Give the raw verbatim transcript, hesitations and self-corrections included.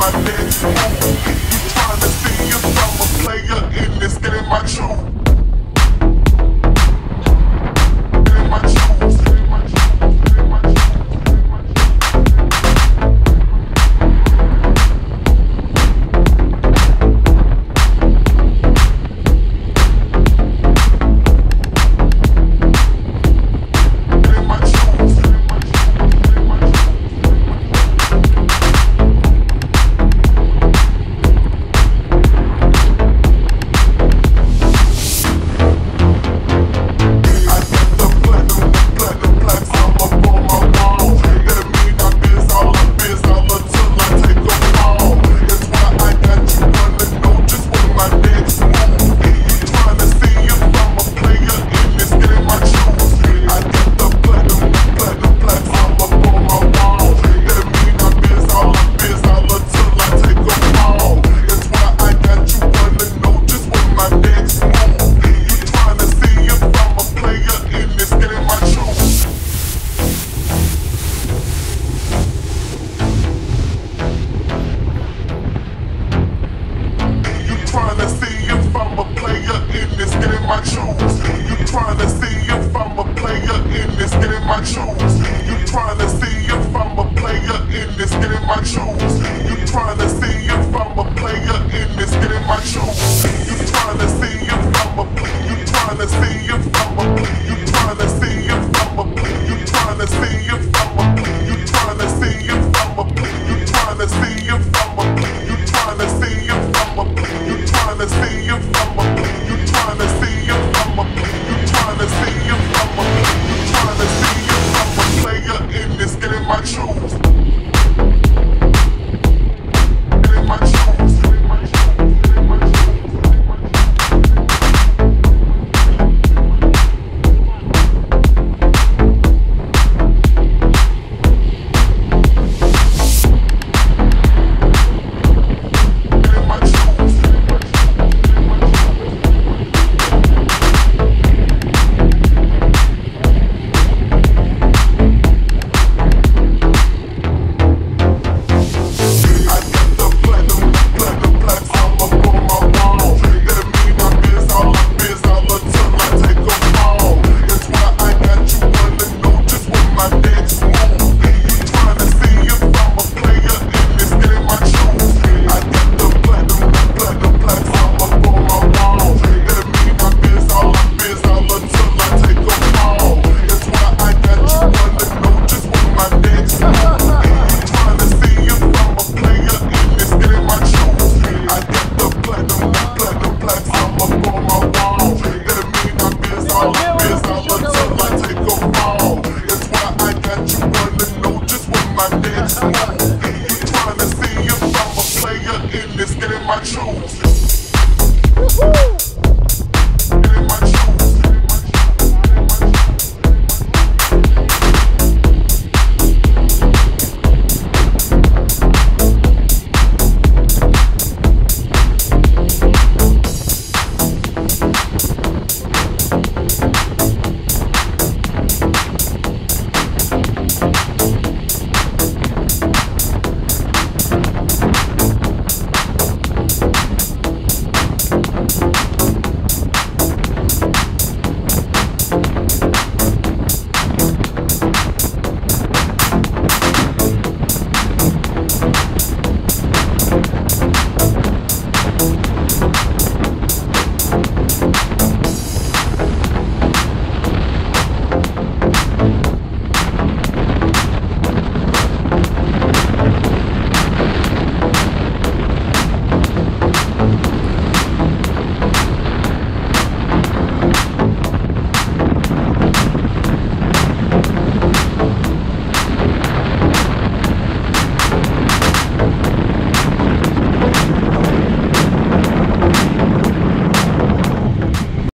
my next move. You tryna see if I'm a player in this game I choose. Game I choose. Game I choose. Game I choose. I choose. You tryna see if I'm a player in this game I choose. You tryna see if I'm a player in this game I choose. You tryna see if I'm a player in this game I choose. You tryna see if I'm a player. You tryna see if I'm a player. You tryna see if I'm a player. You tryna see if I'm a player. You tryna see if I'm a player. You tryna see if I'm a player. You tryna see if I'm a player. You tryna see if I'm a player. You tryna see if I'm a player. You tryna see if I'm a player. You tryna see if I'm a player in this game I choose. Game I choose. This game I choose.